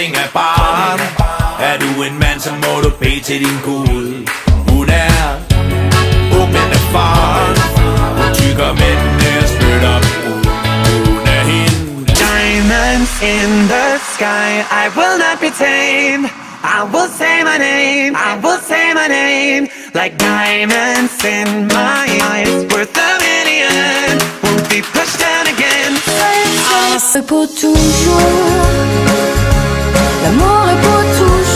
ingenting er barn. Er du en mand, så må du bede til din Gud. Hun er ung, men erfaren. Hun tykker mændene og spytter ud. Hun er hende. Diamonds in the sky, I will not be tamed. I will say my name, I will say my name. Like diamonds in my eyes, worth a million. Won't be pushed down again. C'est pour toujours. L'amour est pour toujours.